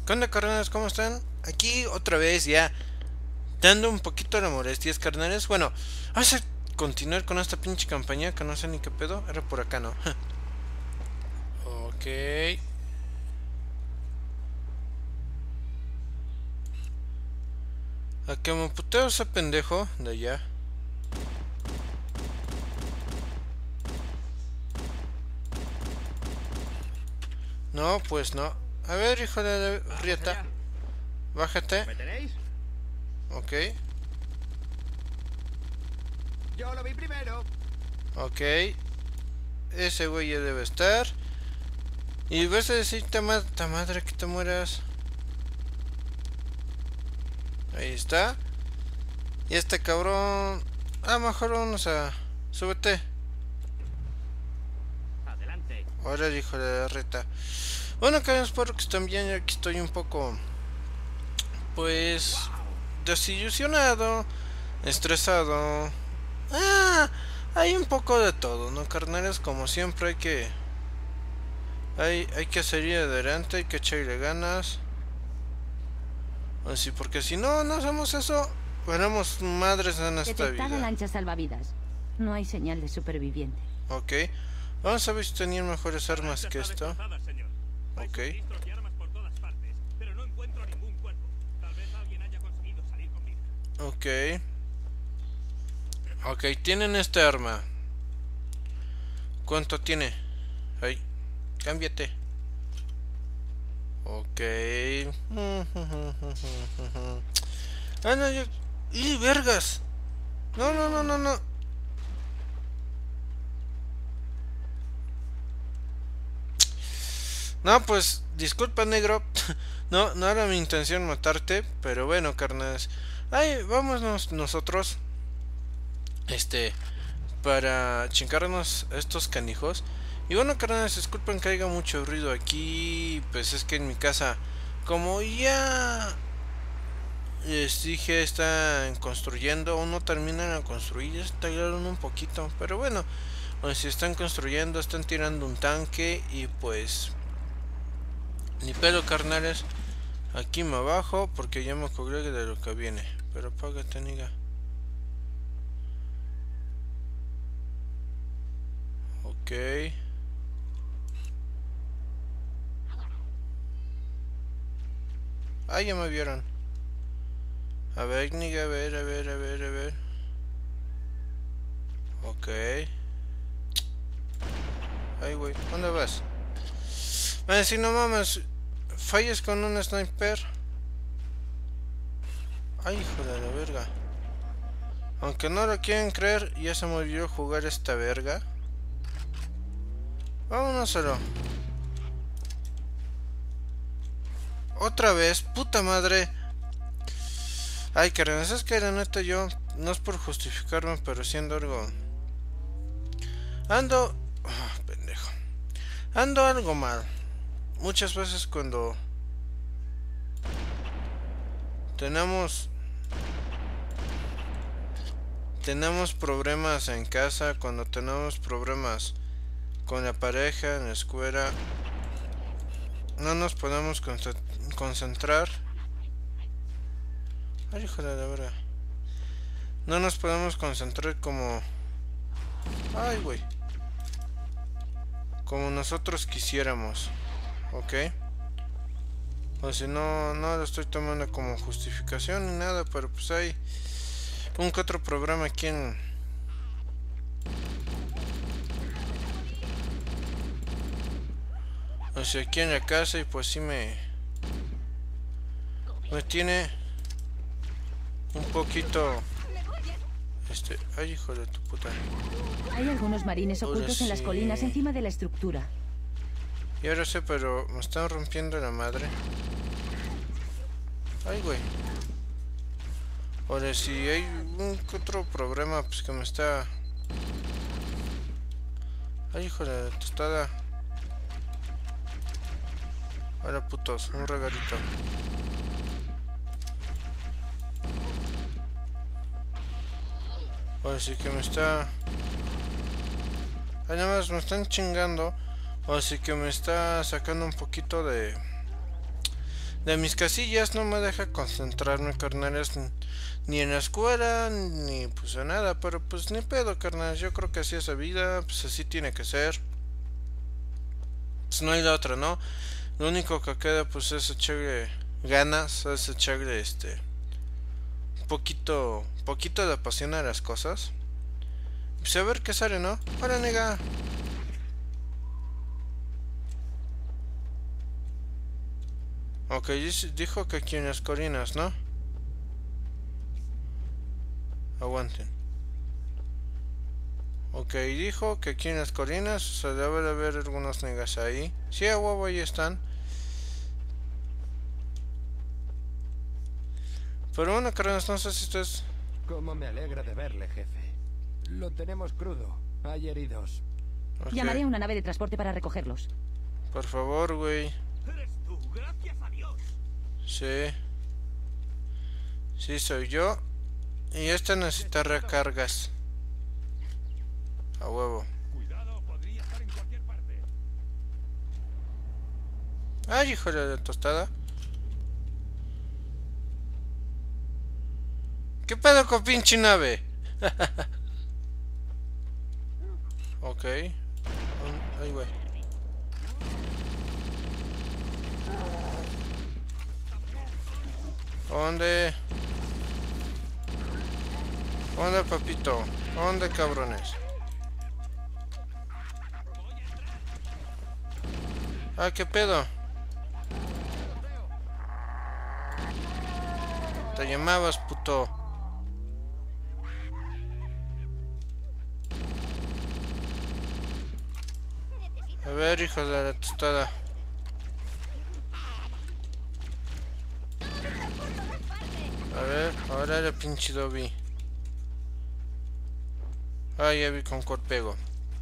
¿Qué onda, carnales? ¿Cómo están? Aquí otra vez ya dando un poquito de molestias, carnales. Bueno, vamos a continuar con esta pinche campaña que no sé ni qué pedo. Era por acá, ¿no? Ok. A que me puteo ese pendejo de allá. No, pues no. A ver, hijo de Vamos Rieta. allá. Bájate. ¿Me tenéis? Ok. Yo lo vi primero. Ok. Ese güey ya debe estar. Y vas a decir, ta madre que te mueras. Ahí está. Y este cabrón. Mejor vamos a. Súbete. Adelante. Ahora, hijo de la reta. Bueno, que espero que estén bien. Yo aquí estoy un poco, pues, ¡Wow! desilusionado, estresado. Ah, hay un poco de todo, ¿no, carnales? Como siempre hay que seguir adelante, hay que echarle ganas. Así, porque si no hacemos eso, veremos madres en esta Detectada vida. lancha salvavidas. No hay señal de superviviente. Ok. Vamos a ver si tenían mejores La armas lancha que está esto. destrozada, señor. Hay Ok. suministros y armas por todas partes, pero no encuentro ningún cuerpo. Tal vez alguien haya conseguido salir con vida. Ok. Ok, tienen esta arma. ¿Cuánto tiene? Ahí. Cámbiate. Ok. No, yo. ¡Y vergas! No. No, pues, disculpa, negro. No era mi intención matarte, pero bueno, carnales. Ay, vámonos nosotros. Este, para chingarnos a estos canijos. Y bueno, carnales, disculpen que haya mucho ruido aquí. Pues es que en mi casa, como ya les dije, están construyendo, aún no terminan de construir, ya se tardaron un poquito, pero bueno, pues si están construyendo, están tirando un tanque y pues ni pedo, carnales. Aquí me bajo porque ya me cobré de lo que viene. Pero págate, niga. Ok. Ya me vieron. A ver, niga, a ver. Ok. Ay, güey, ¿dónde vas? Si no mames, falles con un sniper. Ay, hijo de la verga. Aunque no lo quieren creer, ya se me olvidó jugar esta verga. Vámonos solo. Otra vez, puta madre. Ay, carnal, es que la neta yo, no es por justificarme, pero siendo algo. Ando. Pendejo. Ando algo mal. Muchas veces cuando tenemos problemas en casa, cuando tenemos problemas con la pareja, en la escuela, no nos podemos concentrar. Ay, hijo de la verga. No nos podemos concentrar como. Ay, güey. Como nosotros quisiéramos. ¿Ok? O si no lo estoy tomando como justificación ni nada, pero pues hay un que otro programa aquí en. O sea, aquí en la casa y pues sí me tiene un poquito. Ay, hijo de tu puta. Hay algunos marines Ahora ocultos en las sí. colinas encima de la estructura. Y ahora sé, pero me están rompiendo la madre. Ay, güey. Ahora si hay un que otro problema, pues que me está. Ay, hijo de la tostada. Ahora putos, un regalito. Ahora sí que me está. Ay, nada más me están chingando. Ahora sí que me está sacando un poquito de mis casillas no me deja concentrarme, carnales, ni en la escuela, ni pues en nada, pero pues ni pedo, carnales, yo creo que así es la vida, pues así tiene que ser. Pues no hay la otra, ¿no? Lo único que queda pues es echarle ganas, es echarle poquito de pasión a las cosas. Pues a ver qué sale, ¿no? Ahora, nega. Ok, dijo que aquí en las colinas, ¿no? Aguanten. Ok, dijo que aquí en las colinas se debe de haber algunos negas ahí. Sí, a huevo, ahí están. Pero bueno, carnales, no sé si ustedes... Cómo me alegra de verle, jefe. Lo tenemos crudo. Hay heridos. Okay. Llamaré a una nave de transporte para recogerlos. Por favor, güey. Eres tú, gracias a Dios. Sí. Sí, soy yo. Y esta necesita recargas. A huevo. Cuidado, podría estar en cualquier parte. Ay, híjole de tostada. ¿Qué pedo con pinche nave? Ok. Ay, güey. ¿Dónde? ¿Dónde, papito? ¿Dónde, cabrones? Ah, ¿qué pedo? Te llamabas, puto. A ver, hijo de la tostada. A ver, ahora el pinche Dobby. Ah, ya vi con cuál pego.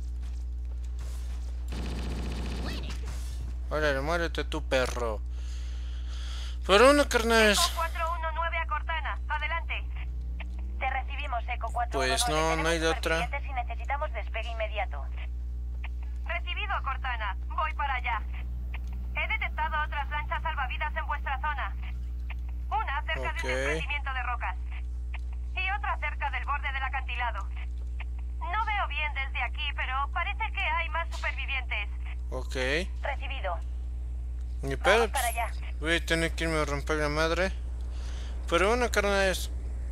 Órale, muérete tú, perro. Por uno, carnales. Eco 419 a Cortana, adelante. Te recibimos, Eco 419. Pues no hay de otra. Si necesitamos despegue inmediato. Recibido a Cortana, voy para allá. He detectado otras lanchas salvavidas en vuestra zona. Una cerca de un desprendimiento de rocas. Y otra cerca del borde del acantilado. No veo bien desde aquí, pero parece que hay más supervivientes. Ok. Recibido. Ni pedo. Vamos para allá. Voy a tener que irme a romper la madre. Pero bueno, carnales.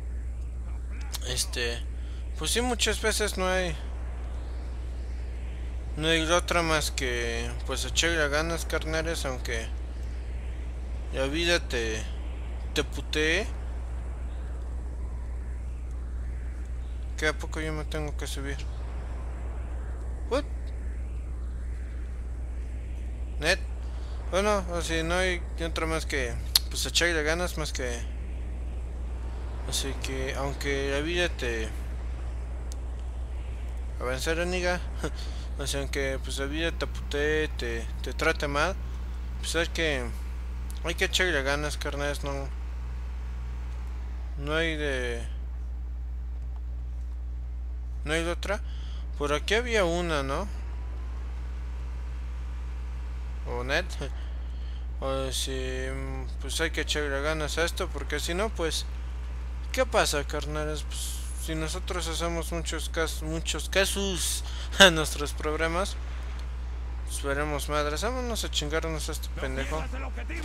Pues sí, muchas veces no hay otra más que pues echarle ganas, carnales, aunque la vida te putee. ¿Que a poco yo me tengo que subir? What? Net. Bueno, así no hay otra más que pues echarle ganas, más que así que aunque la vida te avanzar, amiga. O sea, aunque pues la vida te putee, te trate mal, pues hay que echarle ganas, carnales. No hay de otra. Por aquí había una, ¿no? O net. O si pues hay que echarle ganas a esto, porque si no, pues ¿qué pasa, carnales? Pues si nosotros hacemos muchos casos a nuestros programas, pues veremos madres. Vámonos a chingarnos a este pendejo. ¡Pierdas el objetivo!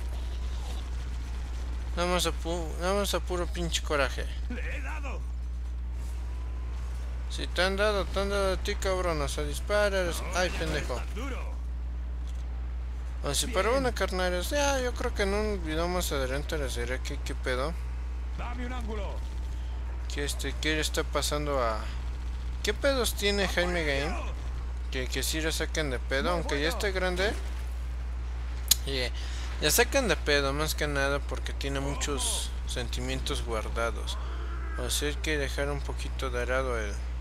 Vamos a puro pinche coraje. ¡Le he dado! Si te han dado a ti, cabrón, o sea, disparas. Ay, pendejo. ¡Tan duro! O sea, pero bueno, carnales, ya, yo creo que en un video más adelante les diré qué pedo. ¡Dame un ángulo! ¿Qué le está pasando a... ¿Qué pedos tiene Jaime Game? Que sí le saquen de pedo, aunque ya esté grande. Le sacan de pedo, más que nada porque tiene muchos sentimientos guardados. O sea, hay que dejar un poquito de lado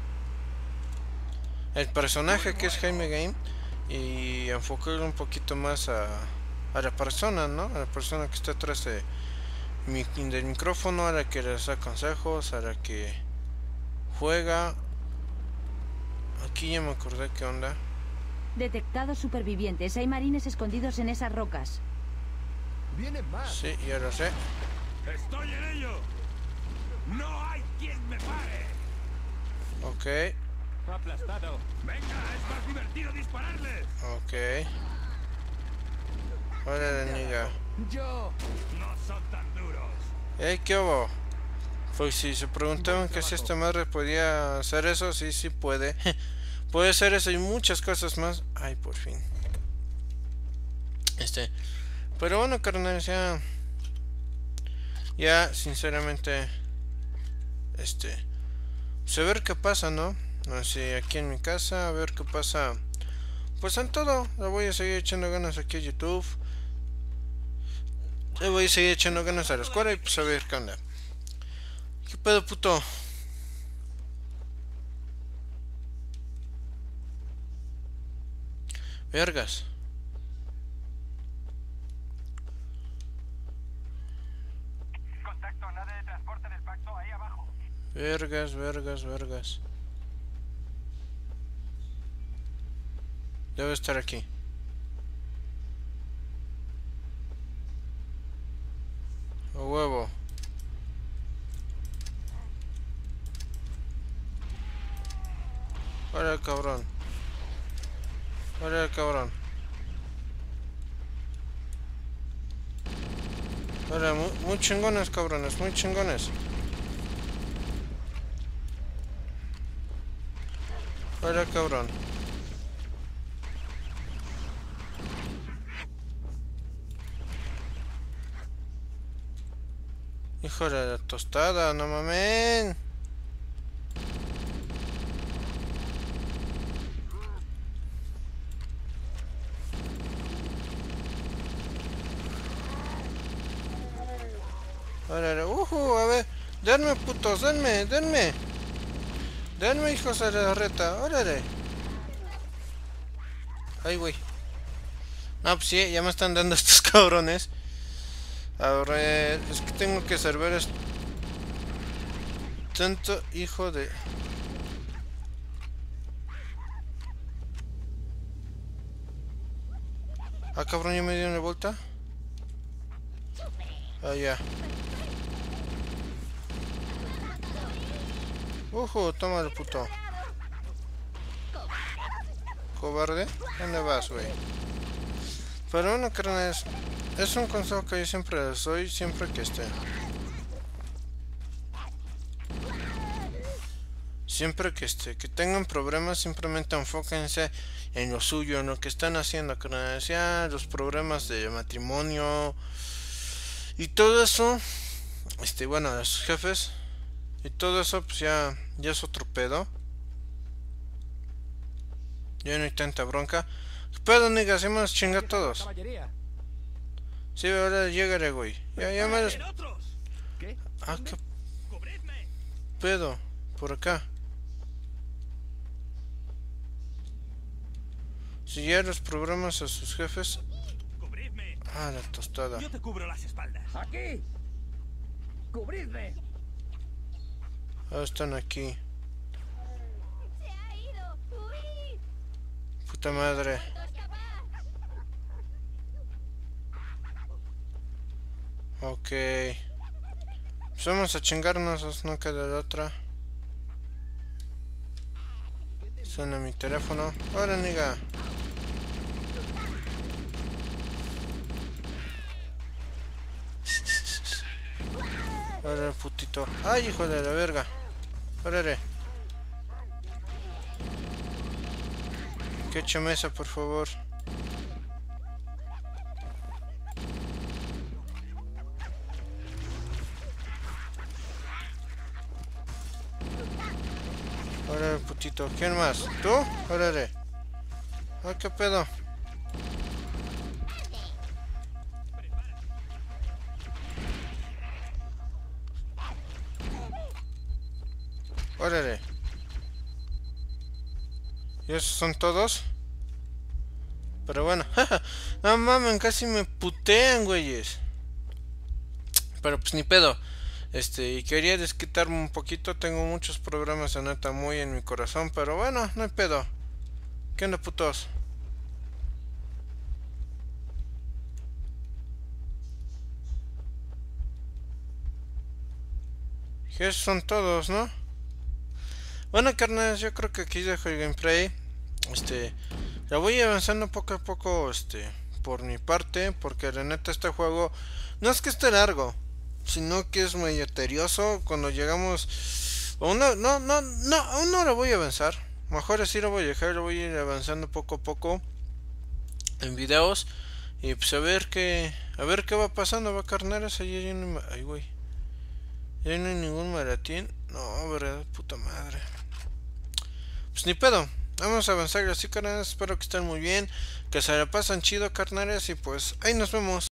el personaje que es Jaime Game y enfocarlo un poquito más a la persona, ¿no? A la persona que está atrás del micrófono, a la que les da consejos, a la que juega. Aquí ya me acordé qué onda. Detectados supervivientes. Hay marines escondidos en esas rocas. Vienen más. Sí, ya lo sé. ¡Estoy en ello! ¡No hay quien me pare! Ok, Aplastado. ¡Venga! ¡Es más divertido dispararles! ok. Órale, niga. Yo. ¡No son tan duros! ¿Qué hubo? Pues si se preguntaban que si esta madre podía hacer eso, sí, sí puede. Puede hacer eso y muchas cosas más. Ay, por fin. Pero bueno, carnal, ya sinceramente, pues a ver qué pasa, ¿no? Así aquí en mi casa, a ver qué pasa. Pues en todo, le voy a seguir echando ganas aquí a YouTube. Le voy a seguir echando ganas a la escuela y pues a ver qué onda. ¿Qué pedo, puto? Vergas. Contacto, nave de transporte del pacto ahí abajo. Vergas. Debe estar aquí. A huevo. Órale, cabrón. Órale, cabrón. Órale, muy chingones, cabrones, muy chingones. Órale, cabrón. Hijo de la tostada, no mamen. Órale, a ver. Denme, putos, denme. Denme, hijos de la reta, órale. Ay, güey. No, pues sí, ya me están dando estos cabrones. Ahora es que tengo que servir tanto hijo de... Ah, cabrón, ya me dieron la vuelta. Ah, ya. Tómalo, puto. Cobarde. ¿Dónde vas, güey? Pero bueno, carnales, es un consejo que yo siempre les doy, siempre que que tengan problemas, simplemente enfóquense en lo suyo, en lo que están haciendo, carnales. Ya los problemas de matrimonio y todo eso, bueno, de sus jefes y todo eso, pues ya es otro pedo. Ya no hay tanta bronca. ¿Qué pedo, niggas? Ya me los chinga todos. Caballería. Sí, ahora llegaré, güey. Ya me los... ¡En otros! ¿Qué? Ah, qué ¡Cubridme! pedo. Por acá. Si ya los programas a sus jefes. ¡Cubridme! Ah, la tostada. Yo te cubro las espaldas. ¡Aquí! ¡Cubridme! Ah, están aquí. ¡Se ha ido! ¡Huid! Puta madre. Ok. Pues vamos a chingarnos, no queda de otra. Suena mi teléfono. Ahora, niga. Ahora, putito. Ay, hijo de la verga. Órale. Que eche mesa, por favor. Órale, putito. ¿Quién más? ¿Tú? Órale. Ah, qué pedo. Órale. ¿Y esos son todos? Pero bueno. No mames, casi me putean, güeyes. Pero pues ni pedo. Y quería desquitarme un poquito. Tengo muchos problemas de neta muy en mi corazón. Pero bueno, no hay pedo. ¿Qué onda, putos? Que esos son todos, ¿no? Bueno, carnales, yo creo que aquí dejo el gameplay. La voy avanzando poco a poco, por mi parte, porque la neta este juego no es que esté largo, sino que es muy tedioso. Cuando llegamos aún no lo voy a avanzar. Mejor así lo voy a dejar, lo voy a ir avanzando poco a poco en videos. Y pues a ver qué va pasando, va, carnales. Ay, güey. Ya no hay ningún maratín. No, verdad, puta madre. Pues ni pedo. Vamos a avanzar así, carnales. Espero que estén muy bien, que se la pasen chido, carnales. Y pues ahí nos vemos.